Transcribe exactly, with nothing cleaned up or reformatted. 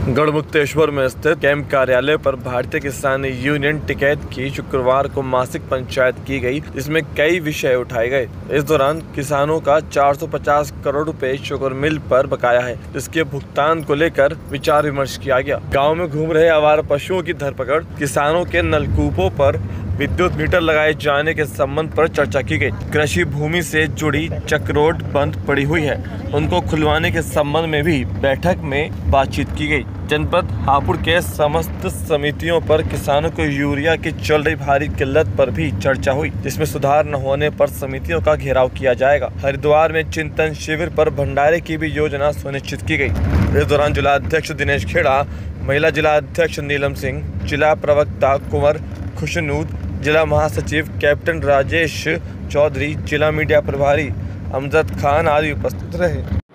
गढ़मुक्तेश्वर में स्थित कैंप कार्यालय पर भारतीय किसान यूनियन टिकैत की शुक्रवार को मासिक पंचायत की गई, जिसमें कई विषय उठाए गए। इस दौरान किसानों का चार सौ पचास करोड़ रुपए शुगर मिल पर बकाया है, जिसके भुगतान को लेकर विचार विमर्श किया गया। गांव में घूम रहे आवारा पशुओं की धरपकड़, किसानों के नलकूपों पर विद्युत मीटर लगाए जाने के संबंध पर चर्चा की गई। कृषि भूमि से जुड़ी चक्रोड बंद पड़ी हुई है, उनको खुलवाने के संबंध में भी बैठक में बातचीत की गई। जनपद हापुड़ के समस्त समितियों पर किसानों को यूरिया की चल रही भारी किल्लत पर भी चर्चा हुई, जिसमें सुधार न होने पर समितियों का घेराव किया जाएगा। हरिद्वार में चिंतन शिविर पर भंडारे की भी योजना सुनिश्चित की गई। इस दौरान जिला अध्यक्ष दिनेश खेड़ा, महिला जिला अध्यक्ष नीलम सिंह, जिला प्रवक्ता कुंवर खुशनूद, जिला महासचिव कैप्टन राजेश चौधरी, जिला मीडिया प्रभारी अमजद खान आदि उपस्थित रहे।